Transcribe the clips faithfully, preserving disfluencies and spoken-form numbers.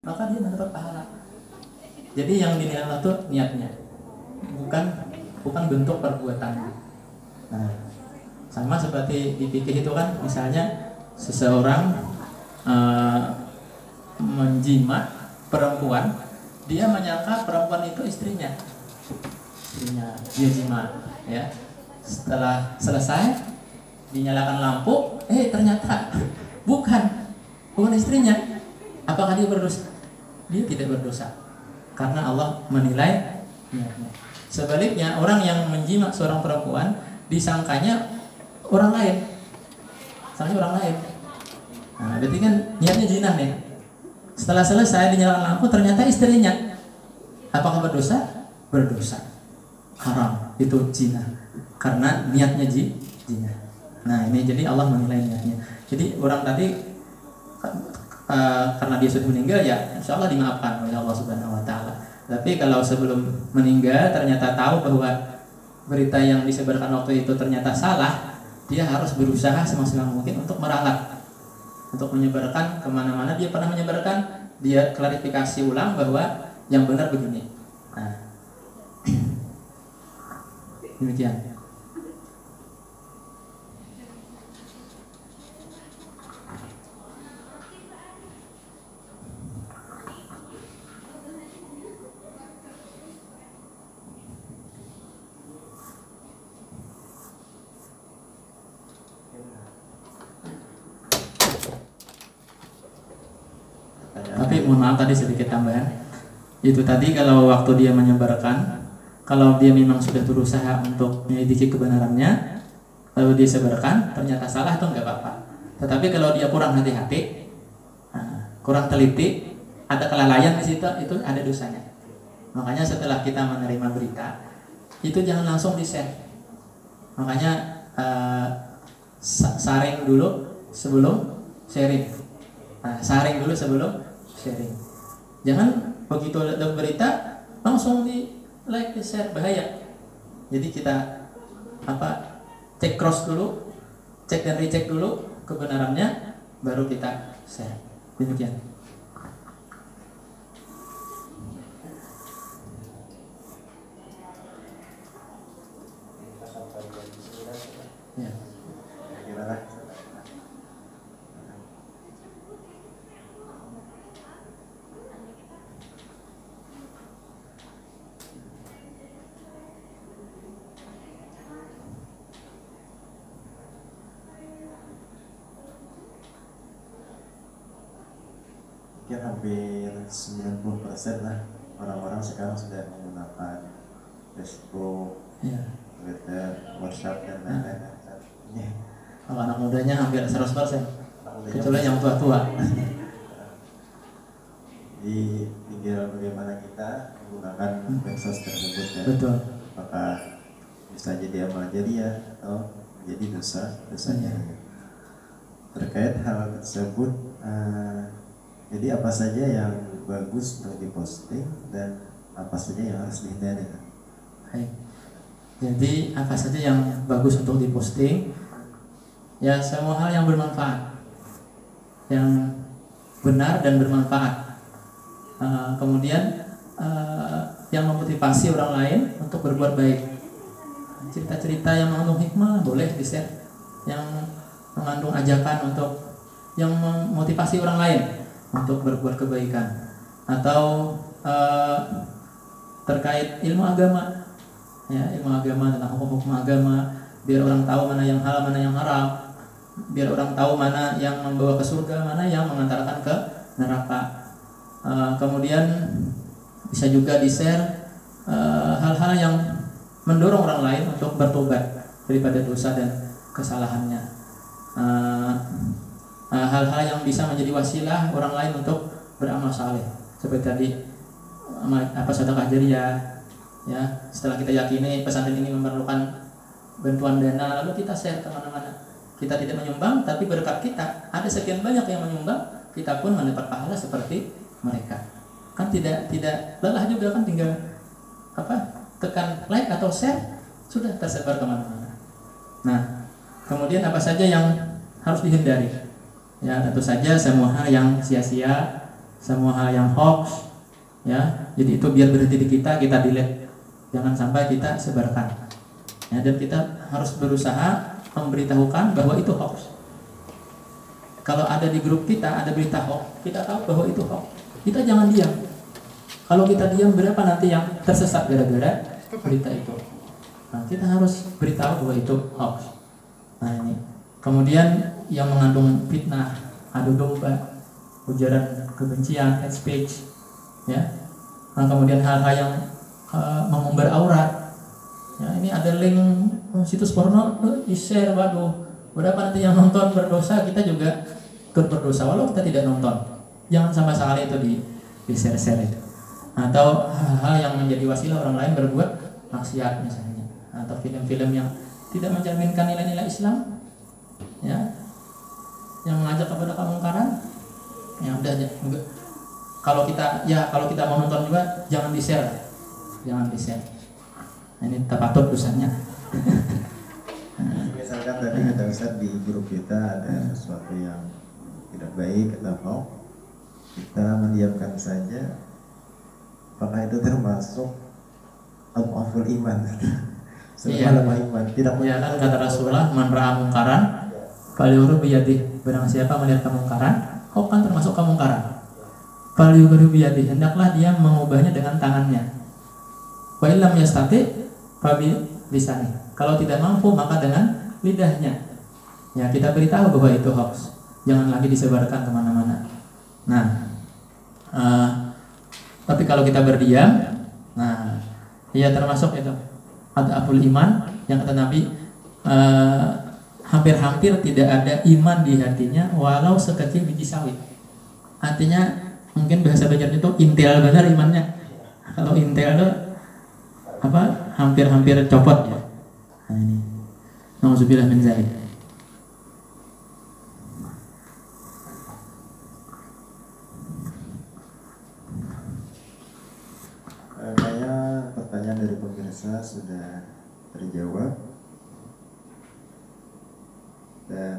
maka dia mendapat pahala. Jadi yang dinilai Allah itu niatnya, bukan bukan bentuk perbuatannya. Nah, sama seperti di fikih itu kan, misalnya seseorang uh, menjima perempuan, dia menyangka perempuan itu istrinya, istrinya dia jima, ya. Setelah selesai, dinyalakan lampu, eh ternyata bukan, bukan istrinya. Apakah dia berdosa? Dia tidak berdosa, karena Allah menilai niatnya. Sebaliknya, orang yang menjima seorang perempuan disangkanya orang lain, sangkanya orang lain. Nah, berarti kan niatnya zina nih. Setelah selesai dinyalakan lampu, ternyata istrinya. Apakah berdosa? Berdosa, haram, itu zina, karena niatnya zina. Nah, ini jadi Allah menilai niatnya. Jadi orang tadi Uh, karena dia sudah meninggal, ya insya Allah dimaafkan oleh Allah Subhanahu Wa Taala. Tapi kalau sebelum meninggal ternyata tahu bahwa berita yang disebarkan waktu itu ternyata salah, dia harus berusaha semaksimal mungkin untuk meralat, untuk menyebarkan kemana-mana dia pernah menyebarkan, dia klarifikasi ulang bahwa yang benar begini. Nah, demikian. Tapi mohon maaf tadi sedikit tambahan. Itu tadi kalau waktu dia menyebarkan, kalau dia memang sudah berusaha untuk menyelidiki kebenarannya, lalu dia sebarkan, ternyata salah itu nggak apa-apa. Tetapi kalau dia kurang hati-hati, kurang teliti, ada kelalaian di situ, itu ada dosanya. Makanya setelah kita menerima berita, itu jangan langsung di-share. Makanya uh, saring dulu sebelum sharing. Nah, saring dulu sebelum sharing. Jangan begitu ada berita langsung di like, di share, bahaya. Jadi kita apa cek cross dulu, cek dan recheck dulu kebenarannya, baru kita share. Demikian. Ya. Gimana? Mungkin hampir sembilan puluh persen lah orang-orang sekarang sudah menggunakan Facebook, Ya. Twitter, WhatsApp dan lain-lain. Ya. Kalau anak mudanya hampir seratus persen, kecuali yang tua-tua. Jadi tinggal bagaimana kita menggunakan medsos tersebut ya. Betul. Apakah bisa jadi amal jariah atau menjadi dosa dosanya. Ya. Terkait hal tersebut, uh, jadi apa saja yang bagus untuk diposting dan apa saja yang harus dihindari? Baik. Jadi apa saja yang bagus untuk diposting? Ya, semua hal yang bermanfaat, yang benar dan bermanfaat. Uh, kemudian uh, yang memotivasi orang lain untuk berbuat baik. Cerita-cerita yang mengandung hikmah boleh di-share, yang mengandung ajakan untuk yang memotivasi orang lain untuk berbuat kebaikan, atau uh, terkait ilmu agama, ya, ilmu agama tentang hukum-hukum agama, biar orang tahu mana yang halal, mana yang haram, biar orang tahu mana yang membawa ke surga, mana yang mengantarkan ke neraka. Uh, kemudian bisa juga di-share uh, hal-hal yang mendorong orang lain untuk bertobat daripada dosa dan kesalahannya. Uh, uh, hal-hal yang bisa menjadi wasilah orang lain untuk beramal saleh, seperti tadi apa sedekah jariah, ya. Setelah kita yakini pesantren ini memerlukan bantuan dana, lalu kita share kemana-mana. Kita tidak menyumbang, tapi berkat kita ada sekian banyak yang menyumbang, kita pun mendapat pahala seperti mereka. Kan tidak tidak lelah juga kan, tinggal apa tekan like atau share, sudah tersebar kemana-mana. Nah, kemudian apa saja yang harus dihindari? Ya, tentu saja semua hal yang sia-sia, semua hal yang hoax, ya. Jadi itu biar berhenti di kita, kita delete. Jangan sampai kita sebarkan. Ya, dan kita harus berusaha memberitahukan bahwa itu hoax. Kalau ada di grup kita ada berita hoax, kita tahu bahwa itu hoax. Kita jangan diam. Kalau kita diam, berapa nanti yang tersesat gara-gara berita itu? Nah, kita harus beritahu bahwa itu hoax. Nah, ini. Kemudian yang mengandung fitnah, adu domba, ujaran kebencian, hate speech, ya. Nah, kemudian hal-hal yang uh, mengumbar aurat. Ya, ini ada link situs porno, uh, di-share, waduh. Berapa nanti yang nonton berdosa, kita juga ikut berdosa walau kita tidak nonton. Jangan sama sekali itu di di-share-share itu. Atau hal-hal yang menjadi wasilah orang lain berbuat maksiat misalnya. Atau film-film yang tidak mencerminkan nilai-nilai Islam, ya, yang mengajak kepada kemungkaran. Ya udah, enggak. Kalau kita ya kalau kita mau nonton juga jangan di-share. Jangan di-share. Nah, ini terpatut dosanya. Misalkan tadi kata Ustaz di grup kita ada sesuatu yang tidak baik atau mau, kita mendiamkan saja. Apakah itu termasuk al-aful iman? Iya. Lemah iman. Tidak. Ya kan kata Rasulullah, man ra'a mungkaran falyughayyirhu biyadihi. Barang siapa melihat kemungkaran, oh kan termasuk kemungkaran. Falyughayyirhu biyadihi, hendaklah dia mengubahnya dengan tangannya. Wa illam yastati fa bi lisani. Kalau tidak mampu maka dengan lidahnya. Ya, kita beritahu bahwa itu hoax. Jangan lagi disebarkan kemana-mana. Nah, uh, tapi kalau kita berdiam, nah, ya termasuk itu ad-aful iman yang kata Nabi, uh, hampir-hampir tidak ada iman di hatinya walau sekecil biji sawit. Artinya mungkin bahasa belajarnya itu intel benar imannya. Kalau intel itu apa? Hampir-hampir copot ya. Nah, ini. Nauzubillah min dzalik. Kayaknya pertanyaan dari pemirsa sudah terjawab dan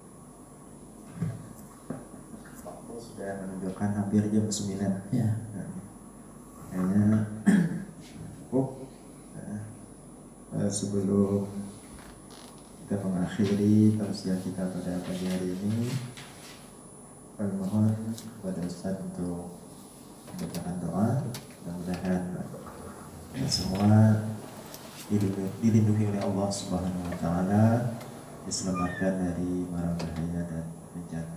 waktu sudah menunjukkan hampir jam sembilan. Ya. Kayaknya cukup. Nah, sebelum kita mengakhiri tausiah kita pada pagi hari ini, kami mohon kepada Ustaz untuk membacakan doa. Mudah-mudahan kita semua dilindungi oleh Allah Subhanahu wa taala, diselamatkan dari mara bahaya dan bencana.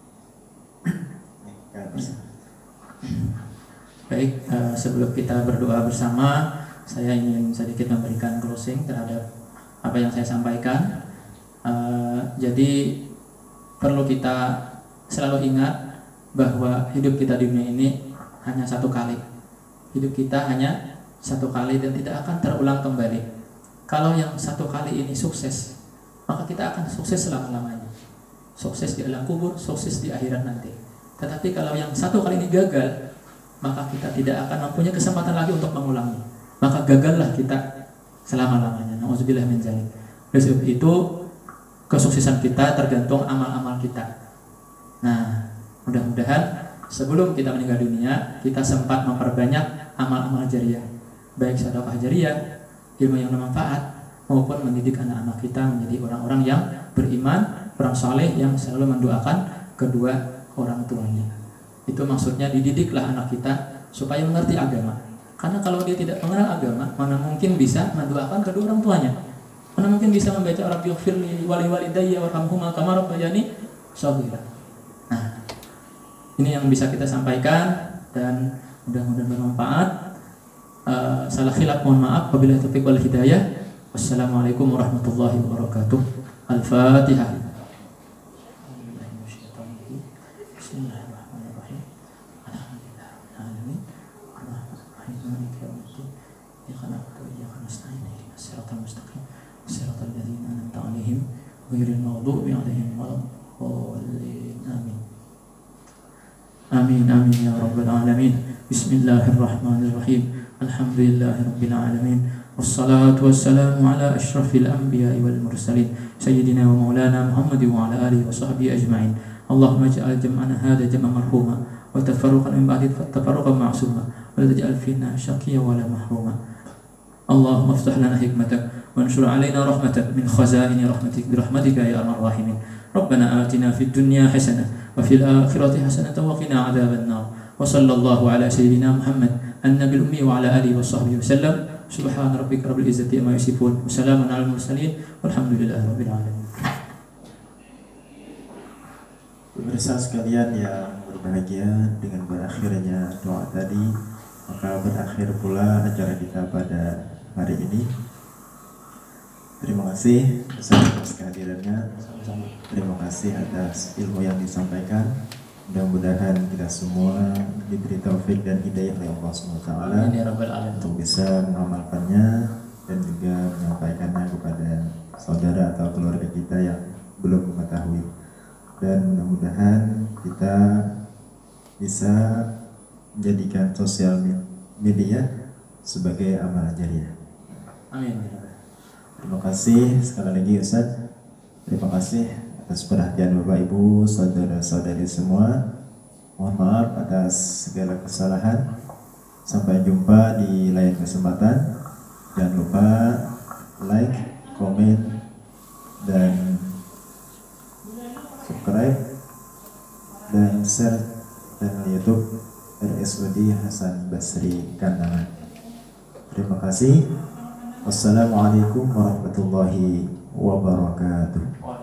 Baik, uh, sebelum kita berdoa bersama, saya ingin sedikit memberikan closing terhadap apa yang saya sampaikan. Uh, jadi perlu kita selalu ingat bahwa hidup kita di dunia ini hanya satu kali. Hidup kita hanya satu kali dan tidak akan terulang kembali. Kalau yang satu kali ini sukses, maka kita akan sukses selama-lamanya. Sukses di alam kubur, sukses di akhirat nanti. Tetapi kalau yang satu kali ini gagal, maka kita tidak akan mempunyai kesempatan lagi untuk mengulangi. Maka gagallah kita selama-lamanya. Nauzubillah min dzalik. Oleh sebab itu, kesuksesan kita tergantung amal-amal kita. Nah, mudah-mudahan sebelum kita meninggal dunia, kita sempat memperbanyak amal-amal jariah, baik sedekah jariah, ilmu yang bermanfaat, maupun mendidik anak-anak kita menjadi orang-orang yang beriman, orang saleh yang selalu mendoakan kedua orang tuanya. Itu maksudnya dididiklah anak kita supaya mengerti agama. Karena kalau dia tidak mengenal agama, mana mungkin bisa mendoakan kedua orang tuanya? Mana mungkin bisa membaca Rabbighfirli wa li walidayya warhamhuma kama rabbayani shaghira. Nah, ini yang bisa kita sampaikan dan mudah-mudahan bermanfaat. Uh, salah khilaf mohon maaf. Wabillahi taufiq wal hidayah. Wassalamualaikum warahmatullahi wabarakatuh. Al-Fatihah. Bismillahirrahmanirrahim. Alhamdulillahirabbil alamin. Arrahmanirrahim. Maliki yaumiddin. Iyyaka na'budu wa iyyaka nasta'in. Ihdinas siratal mustaqim. Siratal ladzina an'amta 'alaihim ghairil maghdubi 'alaihim waladdallin. Amin. Amin amin ya rabbal alamin. Bismillahirrahmanirrahim. Alhamdulillahirabbil alamin. Wassalatu wassalamu ala asyrafil anbiya'i wal mursalin sayyidina wa maulana Muhammad wa ala alihi wa sahbihi ajma'in. Allahumma ij'al jam'ana hadha jam'an marhuma وتفرقا من بعد تفرقا معصوما ولا تجعل فينا شقيا ولا محروما. اللهم افتح لنا حكمتك وانشر علينا رحمتك من خزائن رحمتك برحمتك يا أرحم الراحمين. ربنا آتنا في الدنيا حسنة وفي الآخرة حسنة وقنا عذاب النار. وصلى الله على سيدنا محمد النبي الأمي وعلى آله وصحبه وسلم. سبحان ربك رب العزة عما يصفون وسلام على المرسلين والحمد لله رب العالمين. Pemirsa sekalian yang berbahagia, dengan berakhirnya doa tadi, maka berakhir pula acara kita pada hari ini. Terima kasih atas kehadirannya. Terima kasih atas ilmu yang disampaikan. Mudah-mudahan kita semua diberi taufik dan hidayah oleh Allah subhanahu wa taala untuk bisa mengamalkannya dan juga menyampaikannya kepada saudara atau keluarga kita yang belum mengetahui. Dan mudah-mudahan kita bisa menjadikan sosial media sebagai amalan jariah. Amin. Terima kasih sekali lagi Ustaz. Terima kasih atas perhatian Bapak Ibu, saudara-saudari semua. Mohon maaf atas segala kesalahan. Sampai jumpa di lain kesempatan. Jangan lupa like, komen, dan subscribe dan share channel YouTube R S U D Hasan Basri Kandangan. Terima kasih. Wassalamualaikum warahmatullahi wabarakatuh.